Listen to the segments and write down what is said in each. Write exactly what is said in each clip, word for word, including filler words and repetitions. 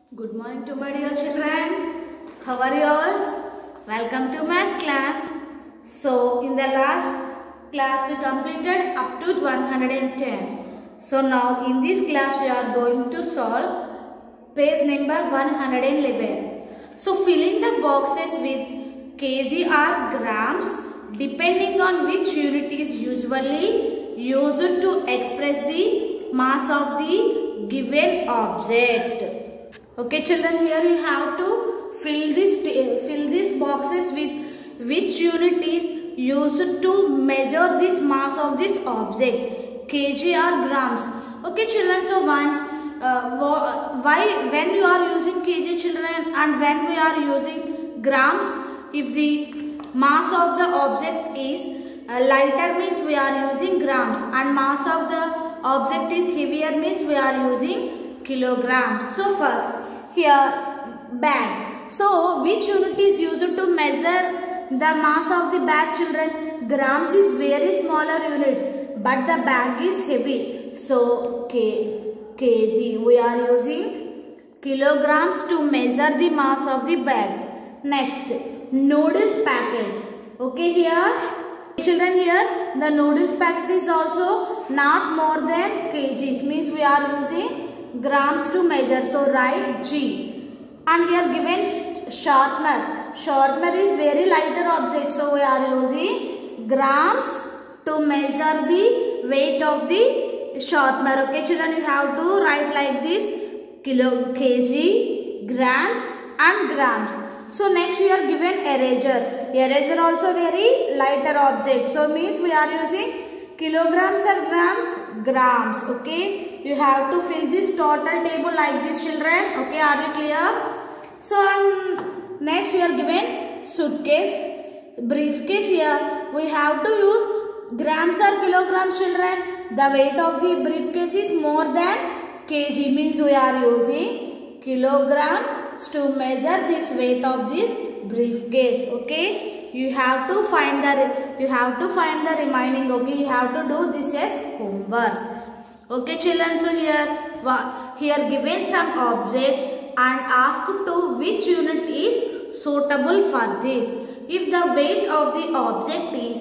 Good morning to my dear children. How are you all? Welcome to maths class. So in the last class we completed up to one hundred ten. So now in this class we are going to solve page number one hundred eleven. So fill in the boxes with kg or grams depending on which unit is usually used to express the mass of the given object. Okay children, here you have to fill this fill these boxes with which unit is used to measure this mass of this object, kg or grams. Okay children, so once uh, why when you are using kg children and when we are using grams, if the mass of the object is uh, lighter means we are using grams and mass of the object is heavier means we are using kilograms. So first here bag. So which unit is used to measure the mass of the bag children? Grams is very smaller unit but the bag is heavy. So K, kg we are using kilograms to measure the mass of the bag. Next noodles packet. Okay here children, here the noodles packet is also not more than kgs means we are using grams to measure, so write G. And here given sharpener. Sharpener is very lighter object, so we are using grams to measure the weight of the sharpener. Okay children, you have to write like this: kilo, kg, grams and grams. So next we are given eraser. Eraser also very lighter object, so means we are using kilograms or grams? Grams. Okay, you have to fill this total table like this children. Okay, are you clear? So um, next we are given suitcase, briefcase. Here we have to use grams or kilograms children. The weight of the briefcase is more than kg means we are using kilograms to measure this weight of this briefcase. Okay, you have to find the you have to find the remaining. Okay, you have to do this as homework. Okay children, so here here given some objects and asked to which unit is suitable for this. If the weight of the object is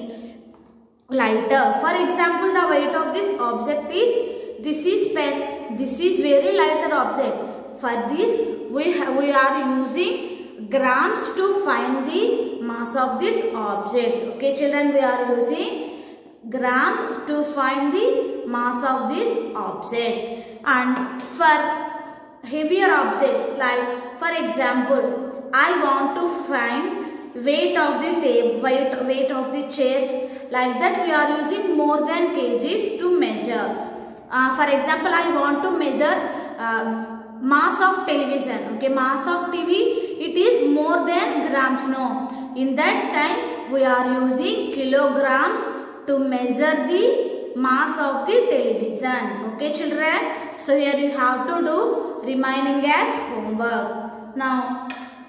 lighter, for example the weight of this object is, this is pen, this is very lighter object. For this we, we are using grams to find the mass of this object. Okay children, we are using gram to find the mass of this object. And for heavier objects, like for example I want to find weight of the table, weight, weight of the chairs, like that we are using more than kgs to measure. Uh, for example I want to measure uh, mass of television. Okay, mass of T V, it is more than grams. No, in that time we are using kilograms to measure the mass of the television. Okay children, so here you have to do remaining as homework. Now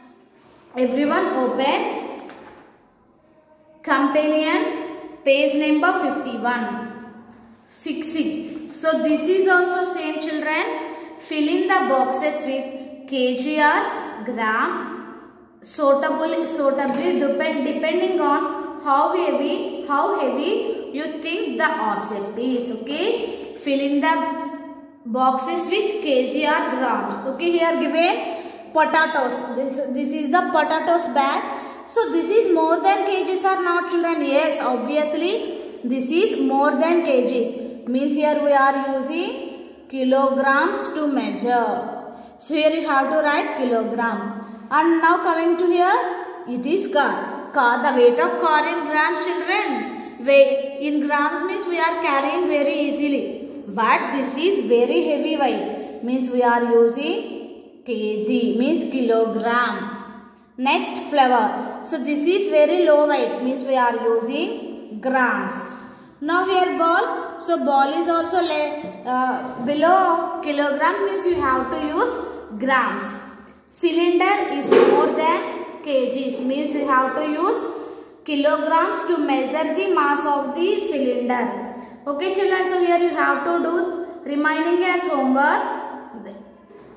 everyone open companion page number fifty-one. sixty. So this is also same children. Fill in the boxes with kg or gram suitably, suitably depend, depending on how heavy, how heavy you think the object is. Okay, fill in the boxes with kg or grams. Okay, here given potatoes. This, this is the potatoes bag. So this is more than kgs or not children? Yes, obviously this is more than kgs. Means here we are using kilograms to measure. So here you have to write kilogram. And now coming to here, it is car. Car, the weight of car in grams children. Weight in grams means we are carrying very easily. But this is very heavy weight. Means we are using kg, means kilogram. Next flour. So this is very low weight. Means we are using grams. Now here ball. So ball is also uh, below kilogram means you have to use grams. Cylinder is more than kgs means we have to use kilograms to measure the mass of the cylinder. Okay children, so here you have to do remaining as homework.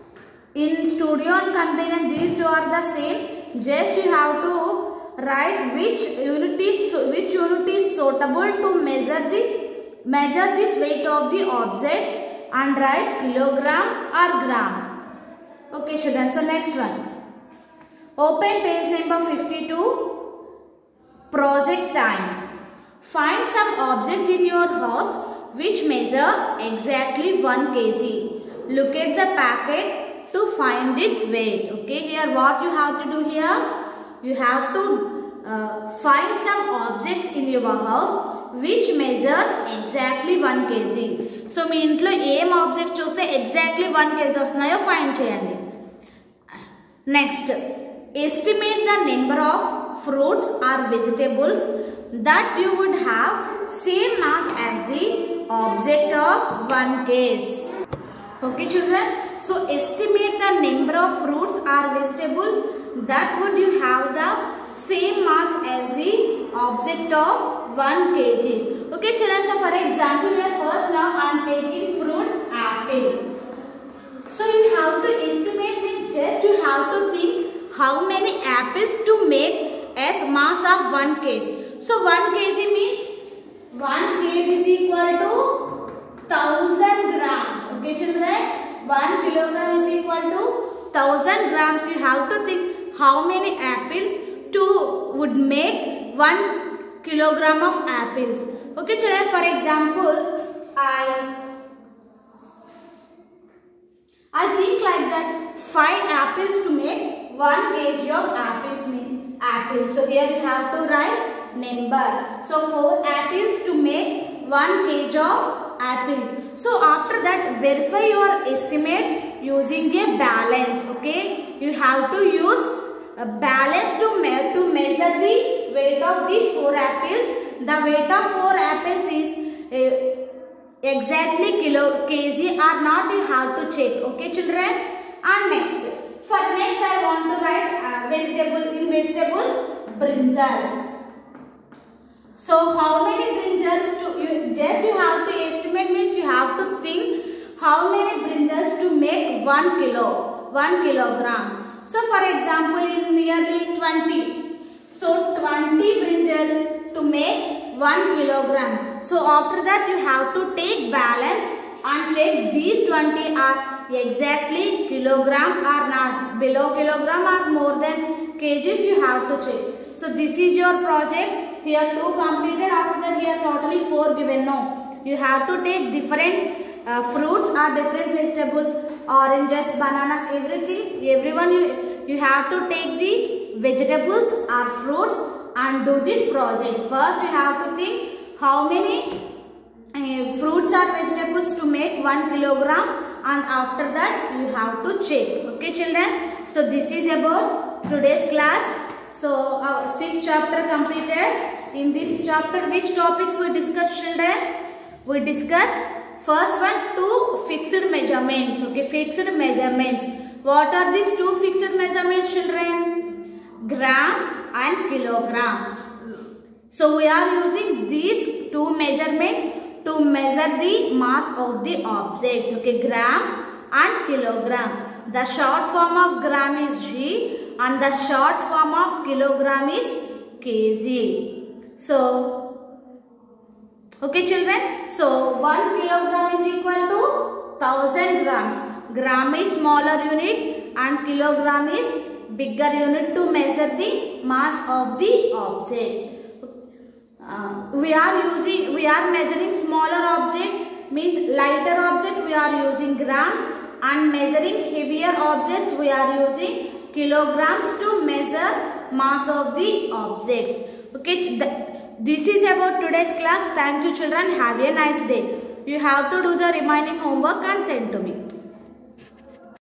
In studio and companion, these two are the same. Just you have to write which unit is which unit is suitable to measure the measure this weight of the objects and write kilogram or gram. Okay, children. So next one. Open page number fifty-two. Project time. Find some object in your house which measure exactly one kilogram. Look at the packet to find its weight. Okay, here what you have to do here? You have to uh, find some objects in your house which measures exactly one kilogram. So మీ ఇంట్లో ఏం object చూస్తే exactly one kilogram వస్తున్నాయో find చేయండి. Next, estimate the number of fruits or vegetables that you would have same mass as the object of one case. Okay, children. So estimate the number of fruits or vegetables that would you have the same mass as the object of one kilogram. Okay, children. So for example, here first now I am taking fruit apple. So you have to estimate this. Just you have to think how many apples to make as mass of one kilogram. So one kilogram means one kilogram is equal to thousand grams. Okay, children. One kilogram is equal to thousand grams. You have to think how many apples to would make one kilogram of apples. Okay, children. For example, I I think like that five apples to make one kilogram of apples mean apples. So here you have to write number. So four apples to make one kilogram of apples. So after that verify your estimate using a balance. Okay, you have to use a balance to me to measure the weight of these four apples. The weight of four apples is uh, exactly kilo kg or not, you have to check. Okay, children. And next, for next I want to write uh, vegetable in vegetables brinjal. So how many brinjals to you just you have to estimate means you have to think how many brinjals to make one kilo one kilogram. So for example, in nearly twenty. So twenty brinjals to make one kilogram. So after that you have to take balance and check these twenty are exactly kilogram or not, below kilogram or more than kgs you have to check. So this is your project. Here two completed. After that here totally four given. No, you have to take different uh, fruits or different vegetables, oranges, bananas, everything. Everyone you you have to take the vegetables or fruits and do this project. First you have to think how many uh, fruits or vegetables to make one kilogram, and after that you have to check. Okay, children. So this is about today's class. So our sixth chapter completed. In this chapter, which topics we discuss, children? We discuss first one, two fixed measurements. Okay, fixed measurements. What are these two fixed measurements, children? Gram and kilogram. So we are using these two measurements to measure the mass of the objects. Okay, gram and kilogram. The short form of gram is G and the short form of kilogram is kg. So, okay, children. So one kilogram is equal to thousand grams. Gram is smaller unit and kilogram is bigger unit to measure the mass of the object. Uh, we are using, we are measuring smaller object means lighter object we are using gram, and measuring heavier object we are using kilograms to measure mass of the objects. Okay, the, this is about today's class. Thank you, children. Have a nice day. You have to do the remaining homework and send to me.